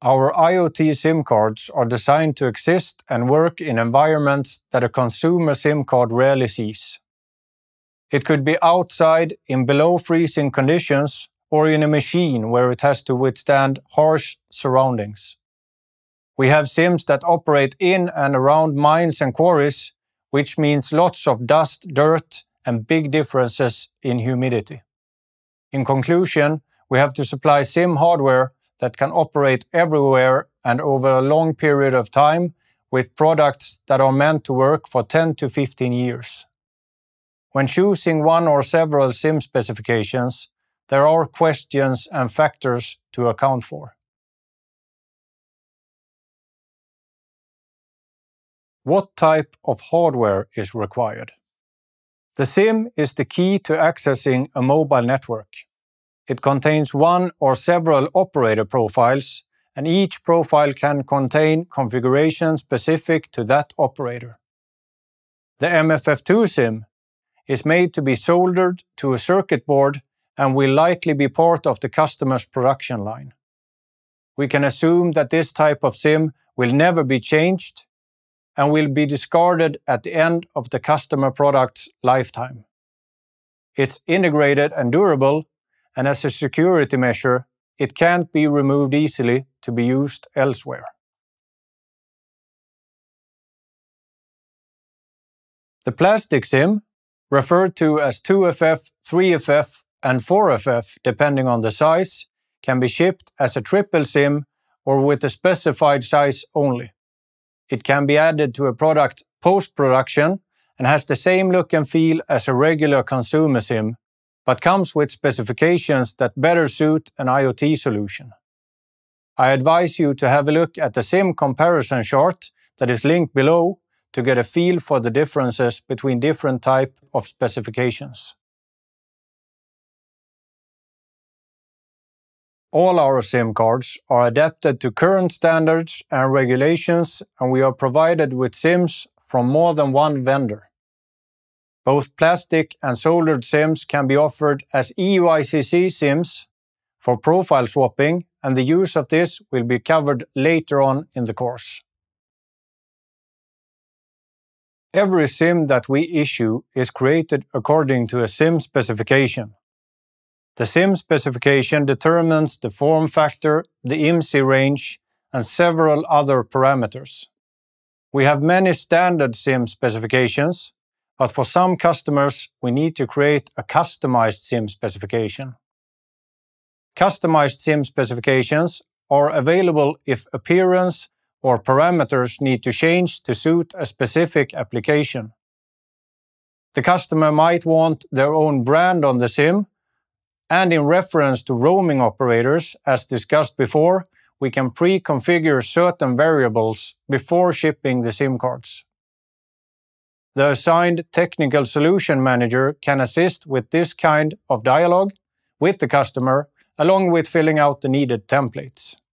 Our IoT SIM cards are designed to exist and work in environments that a consumer SIM card rarely sees. It could be outside in below freezing conditions or in a machine where it has to withstand harsh surroundings. We have SIMs that operate in and around mines and quarries, which means lots of dust, dirt, and big differences in humidity. In conclusion, we have to supply SIM hardware that can operate everywhere and over a long period of time with products that are meant to work for 10 to 15 years. When choosing one or several SIM specifications, there are questions and factors to account for. What type of hardware is required? The SIM is the key to accessing a mobile network. It contains one or several operator profiles, and each profile can contain configuration specific to that operator. The MFF2 SIM is made to be soldered to a circuit board and will likely be part of the customer's production line. We can assume that this type of SIM will never be changed and will be discarded at the end of the customer product's lifetime. It's integrated and durable, and as a security measure, it can't be removed easily to be used elsewhere. The plastic SIM, referred to as 2FF, 3FF, and 4FF depending on the size, can be shipped as a triple SIM or with a specified size only. It can be added to a product post-production and has the same look and feel as a regular consumer SIM, but comes with specifications that better suit an IoT solution. I advise you to have a look at the SIM comparison chart that is linked below to get a feel for the differences between different types of specifications. All our SIM cards are adapted to current standards and regulations, and we are provided with SIMs from more than one vendor. Both plastic and soldered SIMs can be offered as eUICC SIMs for profile swapping, and the use of this will be covered later on in the course. Every SIM that we issue is created according to a SIM specification. The SIM specification determines the form factor, the IMSI range, and several other parameters. We have many standard SIM specifications, but for some customers, we need to create a customized SIM specification. Customized SIM specifications are available if appearance or parameters need to change to suit a specific application. The customer might want their own brand on the SIM, and in reference to roaming operators, as discussed before, we can pre-configure certain variables before shipping the SIM cards. The assigned technical solution manager can assist with this kind of dialogue with the customer, along with filling out the needed templates.